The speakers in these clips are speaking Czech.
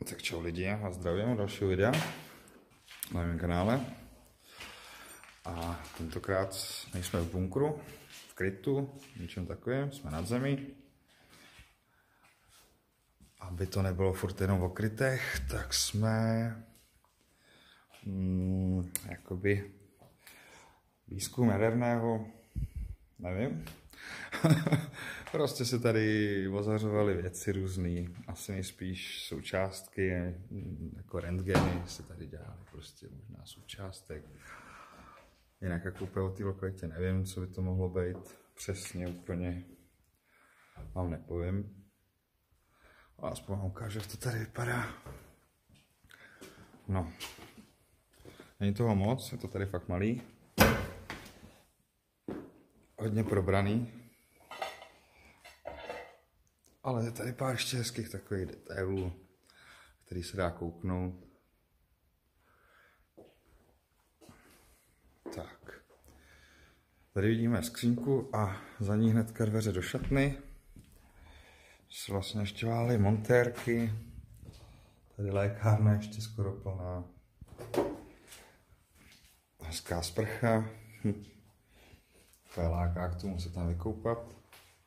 Tak čau lidi, a zdravím u dalšího videa na mém kanále. A tentokrát nejsme v bunkru, v krytu, ničem takovým, jsme nad zemí. Aby to nebylo furt jenom o krytech, tak jsme jakoby výzkum jaderného, nevím. Prostě se tady ozařovaly věci různý, asi nejspíš součástky, jako rentgeny se tady dělaly, prostě možná součástek. Jinak jako úplně o té lokalitě nevím, co by to mohlo být, přesně úplně vám nepovím. Ale aspoň vám ukážu, jak to tady vypadá. No, není toho moc, je to tady fakt malý. Hodně probraný. Ale je tady pár ještě hezkých takových detailů, který se dá kouknout. Tak. Tady vidíme skřínku a za ní hnedka dveře do šatny. Se vlastně ještě válí montérky. Tady lékárna ještě skoro plná. Hezká sprcha. Láká k tomu se tam vykoupat.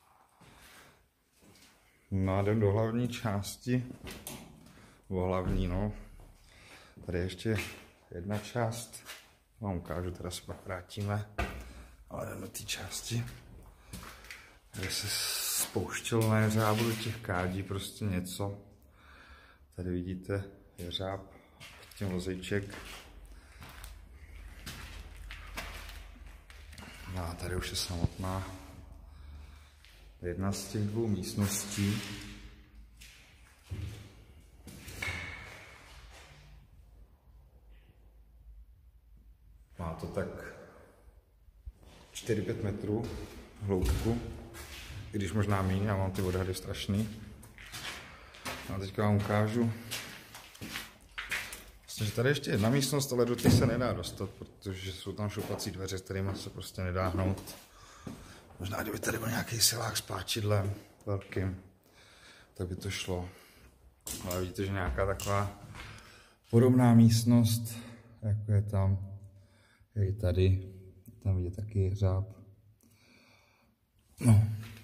No a jdem do hlavní části. O hlavní, no. Tady ještě jedna část. Vám ukážu, teda se pak vrátíme. Ale jdem do té části, kde se spouštělo na jeřábu do těch kádí, prostě něco. Tady vidíte jeřáb, tím vozejček. No a tady už je samotná jedna z těch dvou místností. Má to tak 4-5 metrů hloubku, i když možná méně, já mám ty odhady strašný. A teďka vám ukážu. Vlastně, že tady ještě jedna místnost, ale do té se nedá dostat, protože jsou tam šoupací dveře, s kterými se prostě nedá hnout. Možná, kdyby tady byl nějaký silák s páčidlem velkým, tak by to šlo. Ale vidíte, že nějaká taková podobná místnost, jako je tam, je i tady. Tam vidíte taky jeřáb. No.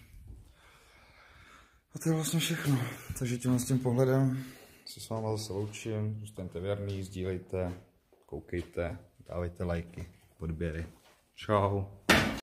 A to je vlastně všechno. Takže tímhle s tím pohledem se s váma zase loučím. Zůstaňte věrný, sdílejte, koukejte, dávejte lajky, odběry. Čau.